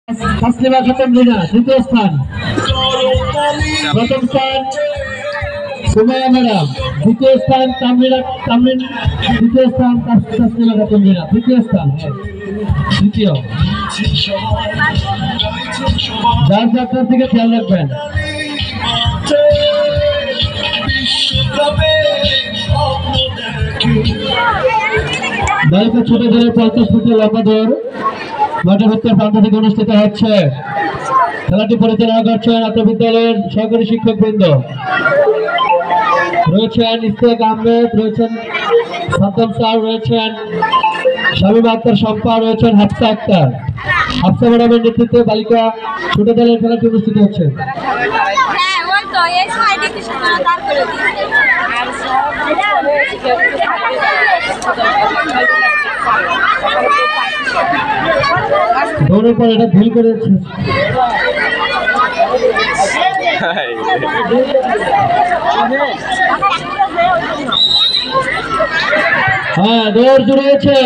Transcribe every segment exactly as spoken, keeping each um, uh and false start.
তাসলিমা খাতুন রিনা দ্বিতীয় স্থান, প্রথম স্থান সুমাইয়া ম্যাডাম, দ্বিতীয় স্থান তামরিনা তামরিন, দ্বিতীয় স্থান তাসলিমা খাতুন রিনা, তৃতীয় স্থান দ্বিতীয়। যার যাত্রার দিকে খেয়াল রাখবেন। বালিকা ছোট দলের পঞ্চাশ ফুটের লম্বা দৌড় মাঠের উত্তর প্রান্ত থেকে অনুষ্ঠিত হচ্ছে। খেলাটি পরিচালনা করছেন আত্মবিদ্যালয়ের সহকারী শিক্ষক বৃন্দ, রয়েছেন ইস্তেক আহমেদ, রয়েছেন সাদ্দাম স্যার, রয়েছেন শামীম আক্তার শম্পা, রয়েছেন হাফসা আক্তার। হাফসা ম্যাডামের নেতৃত্বে বালিকা ছোট দলের খেলাটি অনুষ্ঠিত হচ্ছে। দৌড়ের পর এটা ঢিল করেছে। হ্যাঁ, দৌড় শুরু হয়েছে।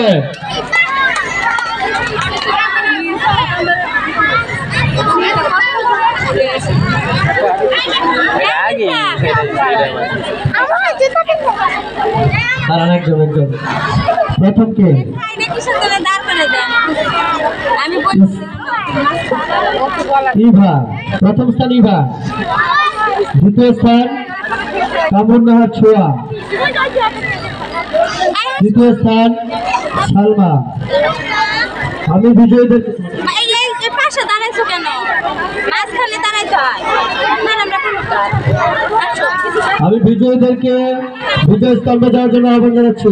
প্রথম কে? ইভা, প্রথম স্থান ইভা, দ্বিতীয় স্থান কামরুন্নাহার ছোয়া, তৃতীয় স্থান সালমা। আমি বিজয়ীদের আমি বিজয়ীদেরকে বিজয় স্তম্ভে যাওয়ার জন্য আহ্বান জানাচ্ছি।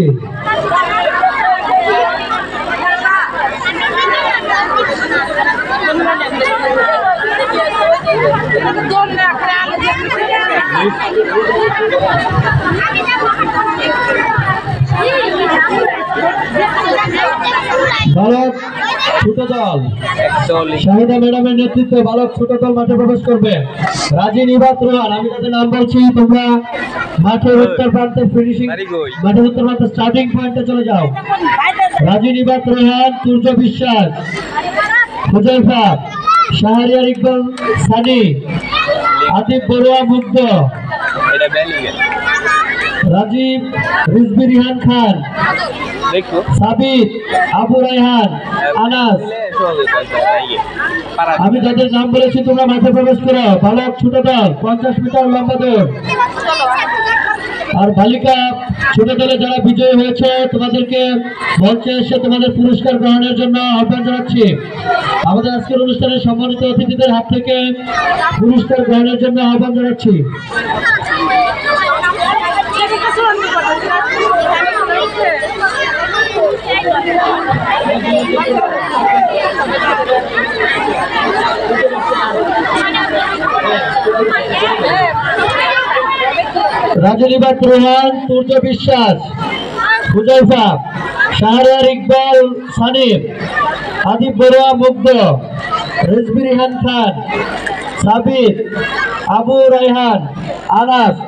বালক ছোট দল শাহিদা ম্যাডামের নেতৃত্বে বালক ছোট দল মাঠে প্রবেশ করবে। রাজি নিবাত রোহান, আমি তাদের নাম বলছি, তোমরা মাঠের উত্তর প্রান্তে ফিনিশিং মাঠের উত্তর প্রান্তে স্টার্টিং পয়েন্টে চলে যাও। রাজি নিবাত রোহান, সূর্য বিশ্বাস, হুজাইফা, শাহরিয়ার ইকবাল সানি, আতিফ বড়ুয়া মুগ্ধ, রাজীব রিজবি রিহান খান, সাবিত, আবু রায়হান, আনাস। আমি যাদের নাম বলেছি তোমরা মাঠে প্রবেশ করো। বালক ছোট দল পঞ্চাশ মিটার লম্বা দৌড়। আর বালিকা ছোট দলে যারা বিজয়ী হয়েছে তোমাদেরকে মঞ্চে এসে তোমাদের পুরস্কার গ্রহণের জন্য আহ্বান জানাচ্ছি। আমাদের আজকের অনুষ্ঠানের সম্মানিত অতিথিদের হাত থেকে পুরস্কার গ্রহণের জন্য আহ্বান জানাচ্ছি। রাজনীবাদ রোহান, সূর্য বিশ্বাস, হুজাইফা, শাহরিয়ার ইকবাল সানিম, আদিব বড়ুয়া মুগ্ধ, রিজবি রিহান খান, সাবিত, আবু রায়হান, আনাস।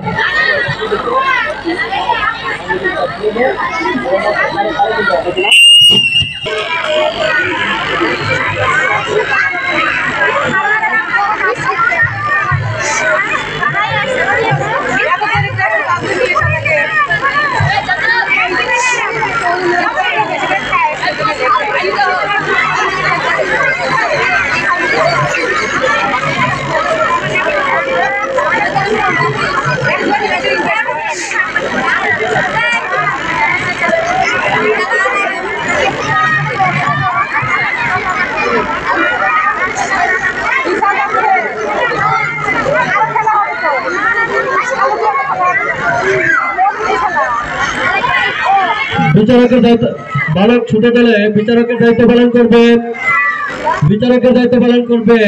বিচারকের দায়িত্ব বালক ছোট দলে বিচারকের দায়িত্ব পালন করবে বিচারকের দায়িত্ব পালন করবে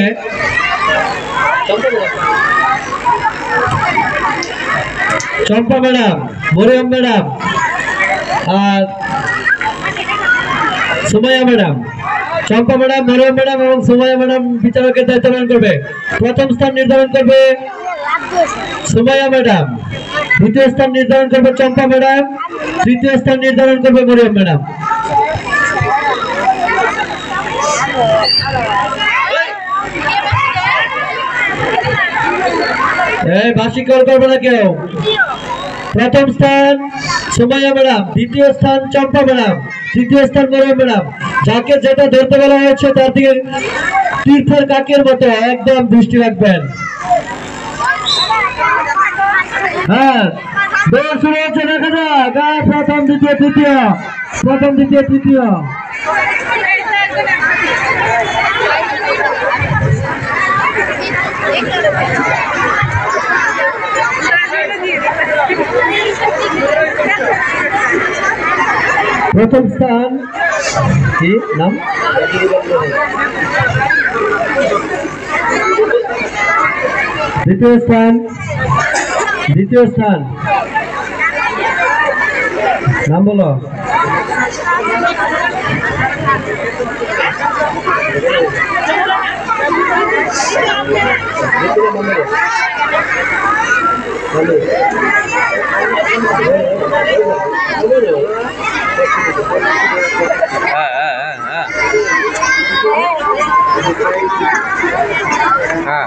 চম্পা ম্যাডাম, মরিয়ম ম্যাডাম আর Sumaiya madam. Champa madam, Mariyam madam এবং সুমাইয়া ম্যাডাম বিচারকের দায়িত্ব পালন করবে। প্রথম স্থান নির্ধারণ করবে সুমাইয়া ম্যাডাম, দ্বিতীয় স্থান নির্ধারণ করবে চম্পা ম্যাডাম, তৃতীয় স্থান নির্ধারণ করবে মরিয়ম ম্যাডাম। এই বাসি কল করবে না কেউ। প্রথম স্থান সুমাইয়া ম্যাডাম, দ্বিতীয় স্থান চম্পা ম্যাডাম, তৃতীয় স্থান মরিয়ম ম্যাডাম। যাকে যেটা ধরতে বলা হয়েছে তার দিকে তীর্থের কাকের মতো একদম দৃষ্টি রাখবেন। হ্যাঁ, দৌড় শুরু হচ্ছে, দেখা যাক। প্রথম দ্বিতীয় তৃতীয়, প্রথম দ্বিতীয় তৃতীয়। প্রথম স্থান কি নাম? দ্বিতীয় স্থান, দ্বিতীয় স্থান নাম বলো। হ্যাঁ হ্যাঁ হ্যাঁ হ্যাঁ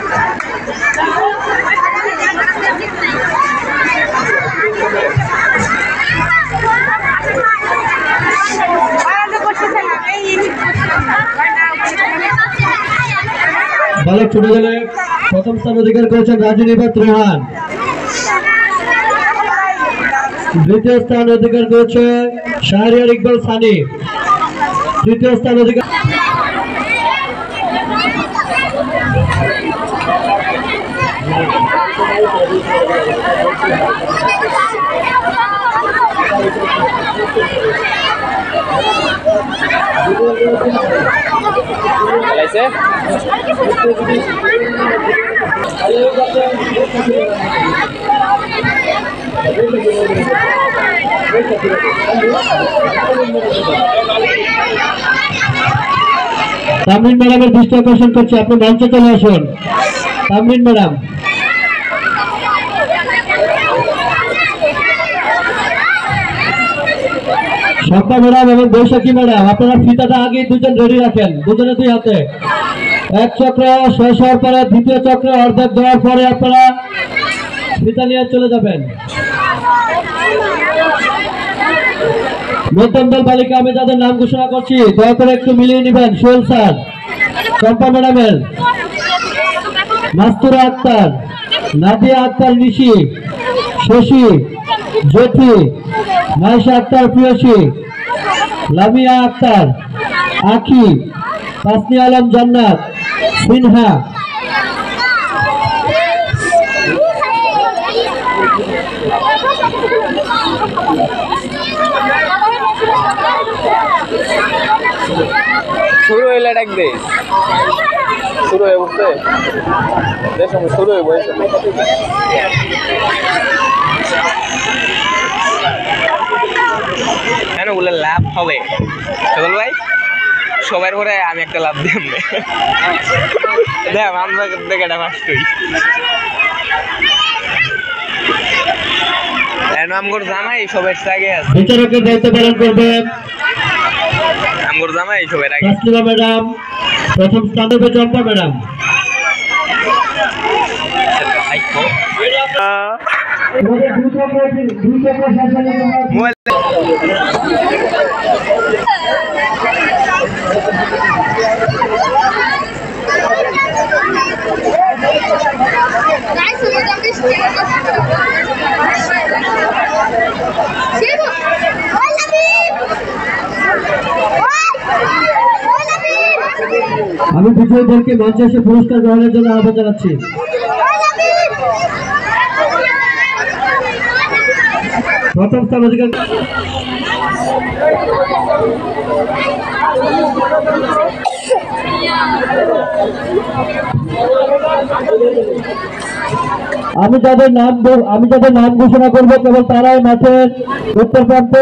বালক ছোট দলে প্রথম স্থান অধিকার করেছেন রাজু নিবাত রোহান। দ্বিতীয় স্থান অধিকার করেছে শাহরিয়ার ইকবাল সানি। তৃতীয় স্থান অধিকার তামরিন ম্যাডামের দৃষ্টি আকর্ষণ করছে, আপনি মঞ্চে চলে আসুন। তামরিন ম্যাডাম, শম্পা ম্যাডাম এবং বৈশাখী ম্যাডাম, আপনারা ফিতাটা আগে দুজন রেডি রাখেন, দুজনে দুই হাতে। এক চক্র শেষ হওয়ার পরে দ্বিতীয় চক্র অর্ধেক দেওয়ার পরে আপনারা ফিতা নিয়ে চলে যাবেন। নতুন দল বালিকা আমি যাদের নাম ঘোষণা করছি দয়া করে একটু মিলিয়ে নেবেন। সোহেল স্যার, চম্পা ম্যাডামের, মাস্তুরা আক্তার, নাদিয়া আক্তার নিশি, শশী, জ্যোতি, মাইশা আক্তার প্রিয়সী, লামিয়া আক্তার, আখি, তাসনি আলম জান্নাত, সিনহা। শুরু হইলে ডাক দে, শুরু হয়ে উঠতে শুরু হয়ে বসে কেন বলে লাভ হবে সকল ভাই, সবার পরে আমি একটা লাভ দিই দেখ আমরা দেখে এটা ফার্স্ট হই। আমগর জামাই সবের আগে আছে, বিচারকের দায়িত্ব পালন করবেন আমগর জামাই সবের আগে। তাসলিমা ম্যাডাম, প্রথম স্থান হবে চম্পা ম্যাডাম। আমি বিজয়ীদেরকে মঞ্চে এসে পুরস্কার গ্রহণের জন্য আহ্বান জানাচ্ছি। প্রথম স্থান অধিকার আমি যাদের নাম আমি যাদের নাম ঘোষণা করবো কেবল তারাই মাঠের উত্তর প্রান্তে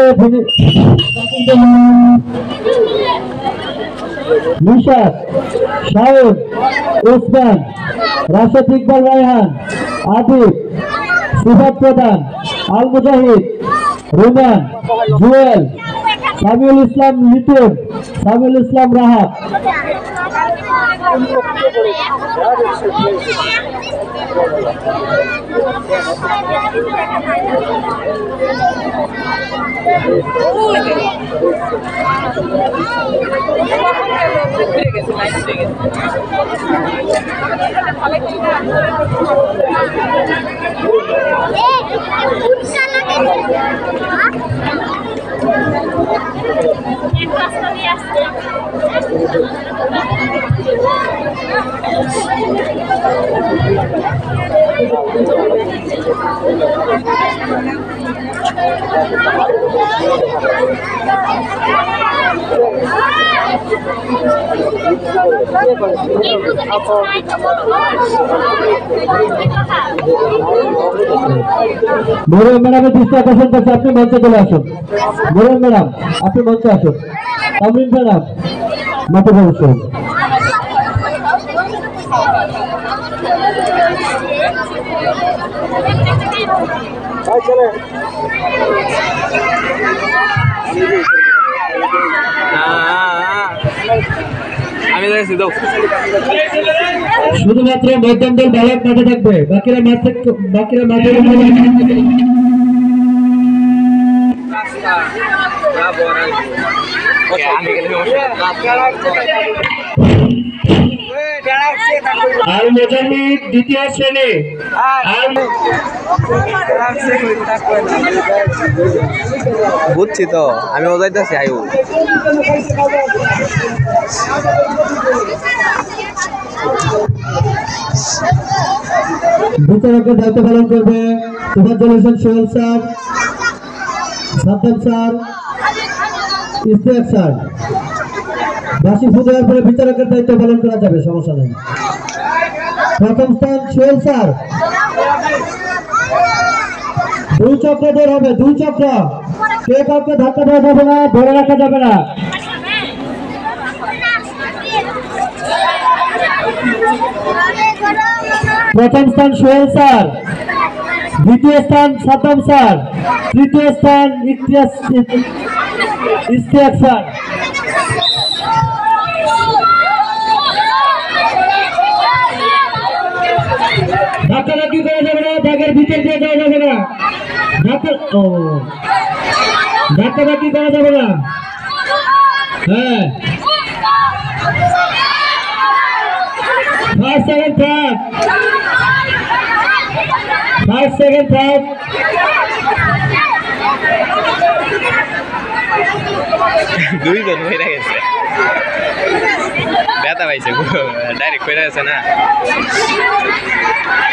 নিশাদ, শাহিদ, ওসমান, রাশেদ ইকবাল রায়হান, আদিব, সিফাত প্রধান, আল মুজাহিদ, রুমান, জুয়েল, সামিউল ইসলাম লিটন, সামিউল ইসলাম রাহাত। মরিয়ম ম্যাডামের দৃষ্টি আকর্ষণ করছে, আপনি মঞ্চে চলে আসুন। মরিয়ম ম্যাডাম আপনি মঞ্চে আসুন। তামরিন ম্যাডাম মাঠে প্রবেশ করুন। আমি দেখছি তো শুধুমাত্র মধ্যম দল বালক মাঠে থাকবে, বাকিরা মাঠে বাকিরা মাঠে আর মোজাম্মিদ দ্বিতীয় শ্রেণী। বুঝছি তো আমি ওজাইতেছি আয়ু বিচারকের দায়িত্ব পালন করবে Tofazzal Hossain Sohel sir, Saddam sir, Istek sir. বাসি ফু দেওয়ার পরে বিচারকের দায়িত্ব পালন করা যাবে, সমস্যা নেই। প্রথম স্থান সোহেল স্যার। দুই চক্র বের হবে, দুই চক্র। কে কাউকে ধাক্কা দেওয়া যাবে না, ধরে রাখা যাবে না। প্রথম স্থান সোহেল স্যার, দ্বিতীয় স্থান সাদ্দাম স্যার, তৃতীয় স্থান ইস্তেক স্যার। ধাক্কাধাক্কি করা যাবে না, দাগের ভিতর দিয়ে যাওয়া যাবে না। ধাক্কা ও ধাক্কাধাক্কি করা যাবে না। হ্যাঁ, first second third, first second third. দুইজন হয়ে গেছে, ব্যথা পাইছে ডাইরেক্ট হয়ে গেছে না।